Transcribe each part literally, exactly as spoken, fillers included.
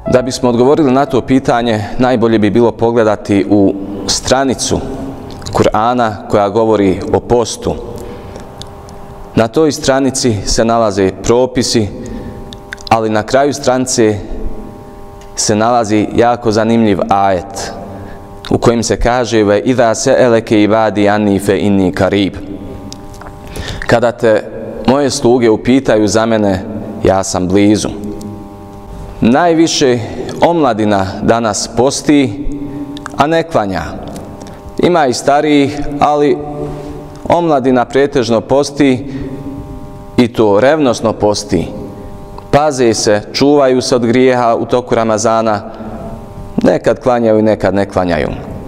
Da bismo odgovorili na to pitanje, najbolje bi bilo pogledati u stranicu Kur'ana koja govori o postu. Na toj stranici se nalaze propisi, ali na kraju stranice se nalazi jako zanimljiv ajet u kojem se kaže ve idha sa'alaka ibadi anni fa inni qarib. Kada te moje sluge upitaju za mene, ja sam blizu. Najviše omladina danas posti, a ne klanja. Ima i starijih, ali omladina pretežno posti i to revnosno posti. Paze se, čuvaju se od grijeha u toku Ramazana, nekad klanjaju i nekad ne klanjaju.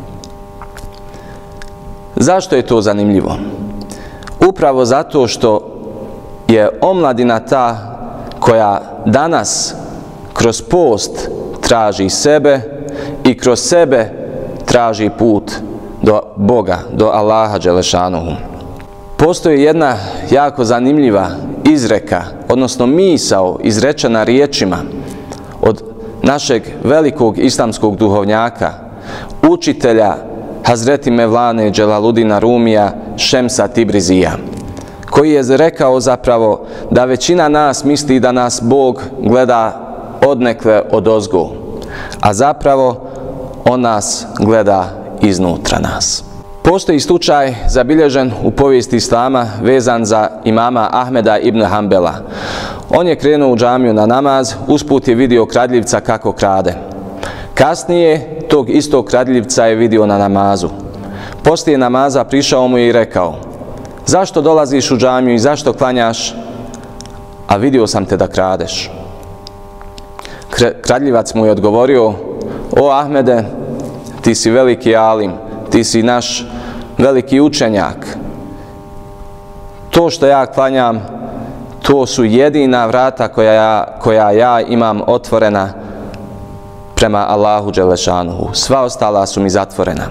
Zašto je to zanimljivo? Upravo zato što je omladina ta koja danas kroz post traži sebe i kroz sebe traži put do Boga, do Allaha Đelešanuhu. Postoji jedna jako zanimljiva izreka, odnosno misao izrečena riječima od našeg velikog islamskog duhovnjaka, učitelja Hazreti Mevlane Đelaludina Rumija Šemsa Tibrizija, koji je rekao zapravo da većina nas misli da nas Bog gleda odnekle odozgo, a zapravo on nas gleda iznutra nas. Postoji slučaj zabilježen u povijesti Islama vezan za imama Ahmeda ibn Hanbela. On je krenuo u džamiju na namaz, usput je vidio kradljivca kako krade. Kasnije tog istog kradljivca je vidio na namazu. Poslije namaza prišao mu je i rekao: zašto dolaziš u džamiju i zašto klanjaš, a vidio sam te da kradeš? Kradljivac mu je odgovorio: o Ahmede, ti si veliki alim, ti si naš veliki učenjak. To što ja klanjam, to su jedina vrata koja ja, koja ja imam otvorena prema Allahu Đelešanuhu. Sva ostala su mi zatvorena.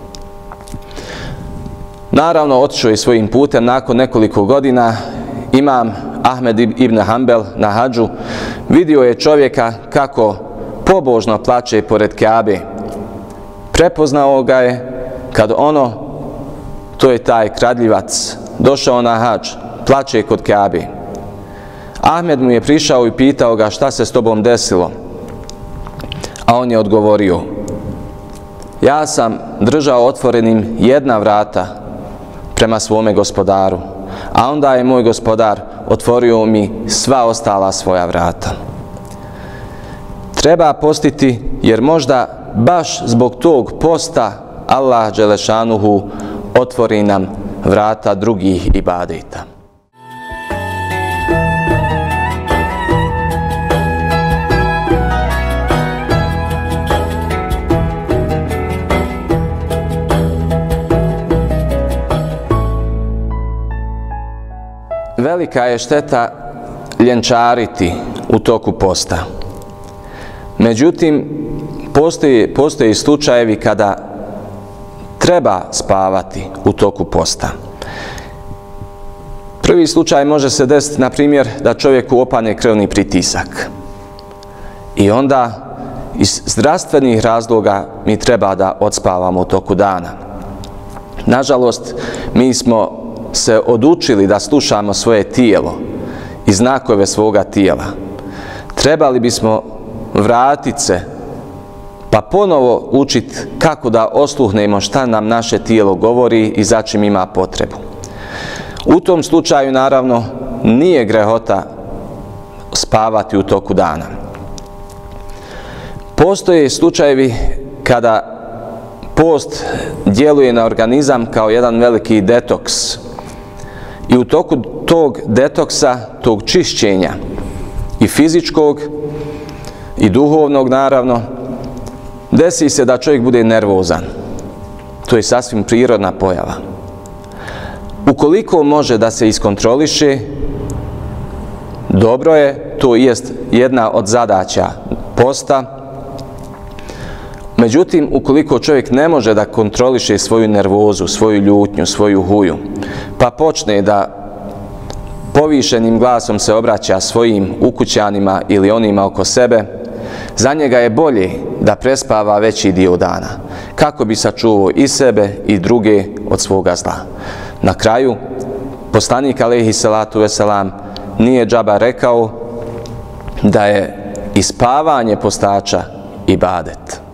Naravno, otišao je svojim putem. Nakon nekoliko godina imam Ahmed ibn Hanbel na hadžu vidio je čovjeka kako pobožno plače pored Kjabe. Prepoznao ga je kad ono, to je taj kradljivac, došao na hadž, plače kod Kjabe. Ahmed mu je prišao i pitao ga: šta se s tobom desilo? A on je odgovorio: ja sam držao otvorenim jedna vrata prema svome gospodaru, a onda je moj gospodar otvorio mi sva ostala svoja vrata. Treba postiti, jer možda baš zbog tog posta Allah Đelešanuhu otvori nam vrata drugih ibadeta. Velika je šteta ljenčariti u toku posta. Međutim, postoji, postoji slučajevi kada treba spavati u toku posta. Prvi slučaj može se desiti, na primjer, da čovjeku opane krvni pritisak. I onda iz zdravstvenih razloga mi treba da odspavamo u toku dana. Nažalost, mi smo se odučili da slušamo svoje tijelo i znakove svoga tijela. Trebali bismo vratiti se pa ponovo učiti kako da osluhnemo šta nam naše tijelo govori i za čim ima potrebu. U tom slučaju, naravno, nije grehota spavati u toku dana. Postoje slučajevi kada post djeluje na organizam kao jedan veliki detoks. I u toku tog detoksa, tog čišćenja, i fizičkog, i duhovnog, naravno, desi se da čovjek bude nervozan. To je sasvim prirodna pojava. Ukoliko može da se iskontroliše, dobro je, to jest jedna od zadaća posta. Međutim, ukoliko čovjek ne može da kontroliše svoju nervozu, svoju ljutnju, svoju huju, pa počne da povišenim glasom se obraća svojim ukućanima ili onima oko sebe, Za njega je bolje da prespava veći dio dana, kako bi sačuvao i sebe i druge od svoga zla. Na kraju, poslanik alejhi salatu veselam nije džaba rekao da je i spavanje postača ibadet.